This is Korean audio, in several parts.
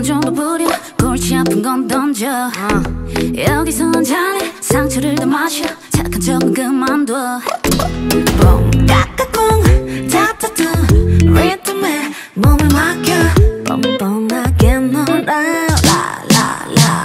정도 부려 골치 아픈 건 던져 여기선 잘해 상처를 더 마셔 착한 척은 그만둬 뽕 까까꿍 타타타 리듬에 몸을 맡겨 뻔뻔하게 놀아 라라라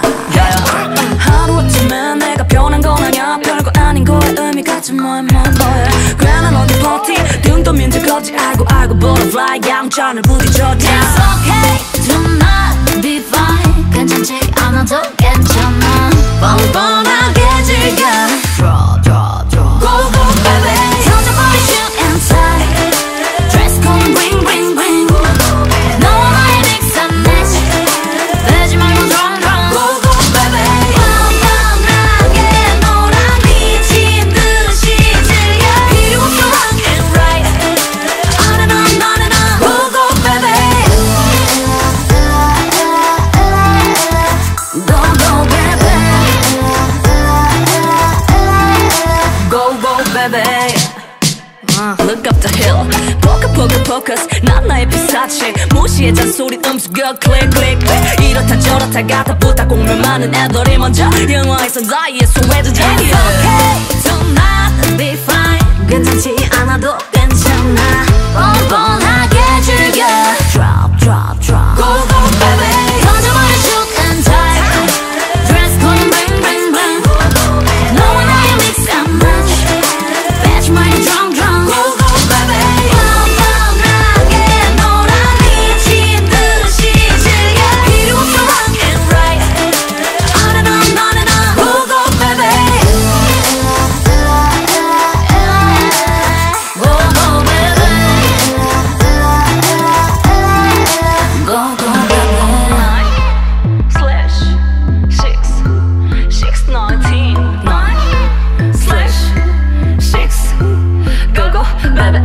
하루아침에 내가 변한 건 아냐 별거 아닌 거에 의미가 좀 뭐야 괜한 어디 버티 등도 민들거지 알고 butterfly 양천을 부딪혔지 It's okay tonight be fine 괜찮지 않아도 괜찮아 뻔뻔하게 즐겨 Draw Go go baby 던져버린 shoot and tie Dress code bring 너와 나의 mix and match 빼지 말고 drum Go go baby 뻔뻔하게 놀아 미친 듯이 즐겨 필요 없어 wrong and right On and on Go go baby Go go baby Go go baby Look up the hill Focus 난 나의 피사체 무시해 잔소리 음수겨 click 이렇다 저렇다 가다 부다 공면 많은 애들이 먼저 영화에선 나의 소외주자 It's okay tonight be fine 괜찮지 않아도 괜찮아 뻔뻔하게 즐겨 Drop Go go baby 던져버린 shoot and tie Dress code bring 너와 나의 mix and match 빼지 말고 drum Go go baby 뻔뻔하게 놀아 미친 듯이 즐겨 필요 없어 wrong and right On and on Go go baby Go go baby Go go baby 9/6/19 Go go baby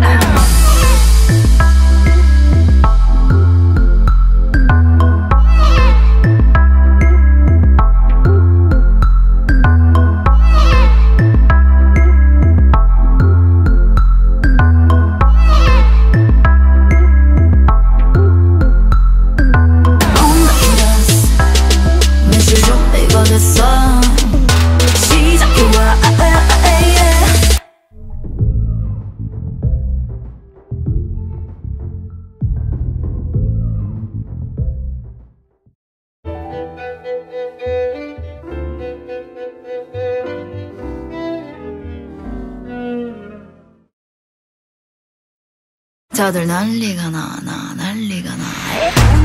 매실 준비가 됐어 시작해봐 다들 난리가 나 난리가 나